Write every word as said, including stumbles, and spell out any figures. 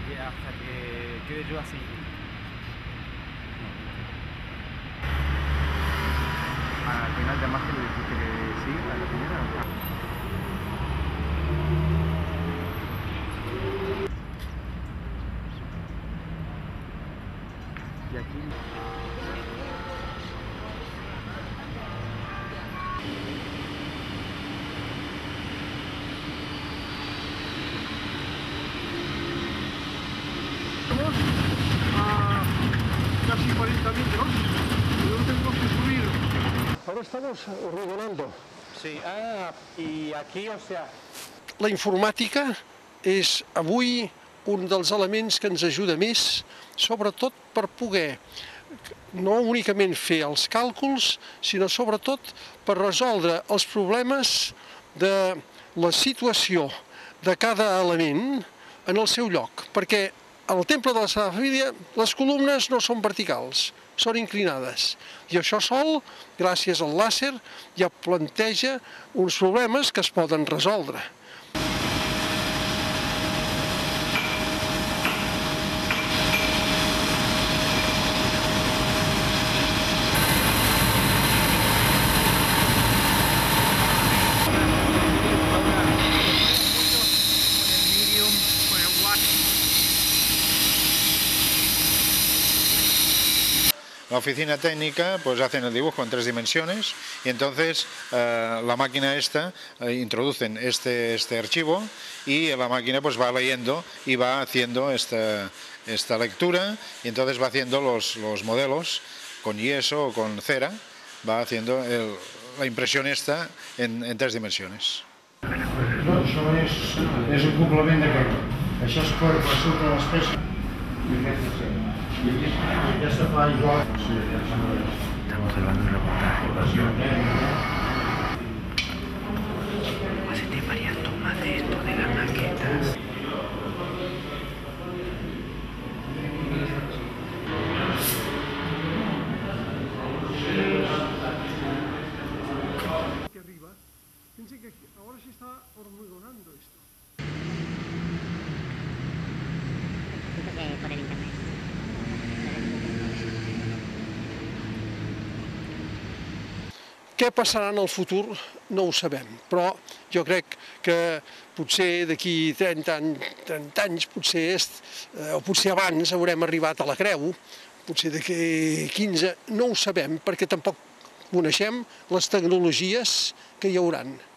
que hasta que quede yo así. Al final llamaste y le dijiste que sí, a la primera. Y aquí... a casi cuarenta metros, y luego tenemos que subir. Ahora estamos rodonando. Sí, ah, i aquí, o sea... La informàtica és avui un dels elements que ens ajuda més, sobretot per poder no únicament fer els càlculs, sinó sobretot per resoldre els problemes de la situació de cada element en el seu lloc, perquè al temple de la Sagrada Família les columnes no són verticals, són inclinades. I això sol, gràcies al làser, ja planteja uns problemes que es poden resoldre. La oficina técnica pues hacen el dibujo en tres dimensiones y entonces eh, la máquina esta eh, introducen este, este archivo y la máquina pues va leyendo y va haciendo esta, esta lectura y entonces va haciendo los, los modelos con yeso o con cera, va haciendo el, la impresión esta en, en tres dimensiones. No, això és, és un complement d'aquest. Això és per sota les peces. I aquesta sí. I aquesta fa igual. Sí, aquesta no és. Estamos grabando un reportaje. Hacete varias tomas de esto, de las maquetas. Aquí arriba, piensen que ahora se está hormigonando esto. Por el internet. Què passarà en el futur no ho sabem, però jo crec que potser d'aquí trenta anys, potser és, o potser abans haurem arribat a la creu, potser d'aquí quinze, no ho sabem perquè tampoc coneixem les tecnologies que hi hauran.